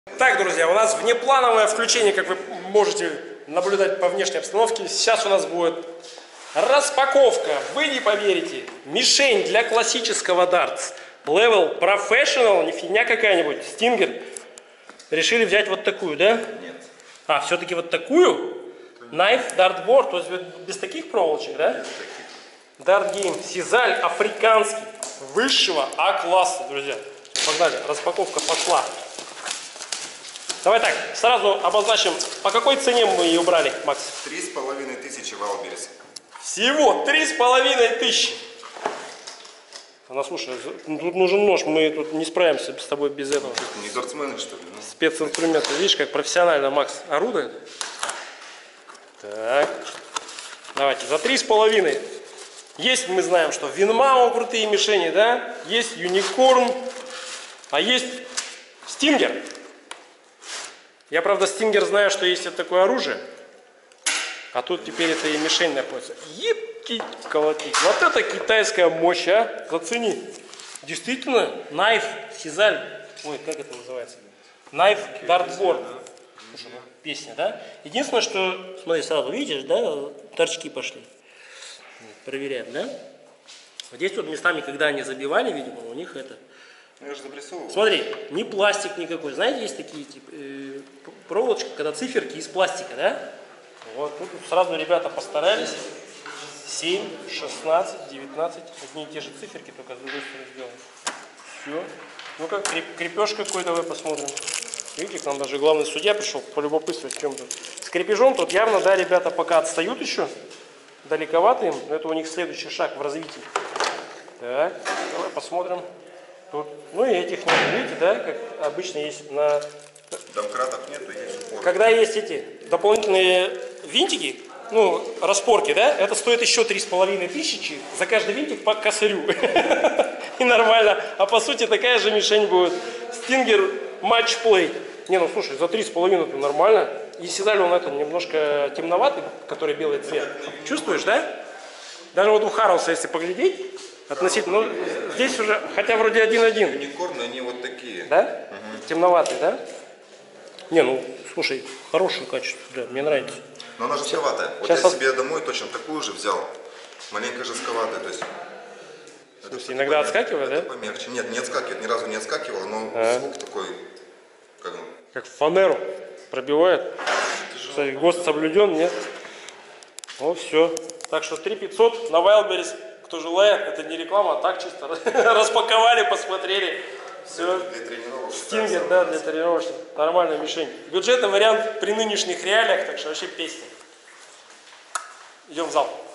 Так, друзья, у нас внеплановое включение, как вы можете наблюдать по внешней обстановке. Сейчас у нас будет распаковка. Вы не поверите. Мишень для классического дартс. Level Professional, не фигня какая-нибудь. Stinger. Решили взять вот такую, да? Нет. А, все-таки вот такую? Knife Dartboard, то есть без таких проволочек, да? Без таких. Dart Game. Сизаль африканский. Высшего А-класса, друзья. Погнали, распаковка пошла. Давай так, сразу обозначим, по какой цене мы ее брали, Макс? 3500 Wildberries. Всего 3500. Ну, слушай, тут нужен нож, мы тут не справимся с тобой без этого. Не дартсмены, что ли? Специнструменты, видишь, как профессионально Макс орудует. Так, давайте, за 3,5. Есть, мы знаем, что Винмау крутые мишени, да? Есть Юникорн, а есть Стингер. Я, правда, Стингер знаю, что есть это такое оружие, а тут теперь это и мишень находится. Епки колотить. Вот это китайская мощь, а? Зацени. Действительно, Knife, Сизаль. Ой, как это называется? Knife Dartboard. Слушай, ну, песня, да? Единственное, что, смотри, сразу видишь, да, торчки пошли. Проверяем, да? Вот здесь вот местами, когда они забивали, видимо, у них это... Я же запрессовывал. Смотри, не пластик никакой. Знаете, есть такие типа, проволочки, когда циферки из пластика, да? Вот, тут сразу ребята постарались. 7, 16, 19. Одни и те же циферки, только с другой стороны сделаны. Все. Ну-ка, крепеж какой, давай посмотрим. Видите, к нам даже главный судья пришел полюбопытствовать, в чем тут. С крепежом тут явно, да, ребята пока отстают еще. Далековато им, но это у них следующий шаг в развитии. Так, давай посмотрим. Тут, ну и этих нет, видите, да, как обычно есть на... Домкратов нету, есть упор. Когда есть эти дополнительные винтики, ну, распорки, да, это стоит еще 3500 за каждый винтик по косарю. И нормально. А по сути такая же мишень будет. Stinger Match Play. Не, ну слушай, за 3,5 это нормально. И Сизаль он это немножко темноватый, который белый цвет. Чувствуешь, да? Даже вот у Харлса, если поглядеть, относительно, ну, здесь уже, хотя вроде 1-1. Юникорны, они вот такие. Да? Угу. Темноватый, да? Не, ну, слушай, хорошее качество, да, мне нравится. Но она жестковатая. Вот я себе домой точно такую же взял. Маленько жестковатая, то есть... Это иногда отскакивает, да? Помягче. Нет, не отскакивает, ни разу не отскакивал, но звук такой, как фанеру пробивает. Кстати, ГОСТ соблюден, нет? Ну, все. Так что 3500 на Wildberries. Кто желает, это не реклама, а так чисто распаковали, посмотрели. Все. Для тренировок. Стингер, да, для тренировочных. Нормальная мишень. Бюджетный вариант при нынешних реалиях, так что вообще песня. Идем в зал.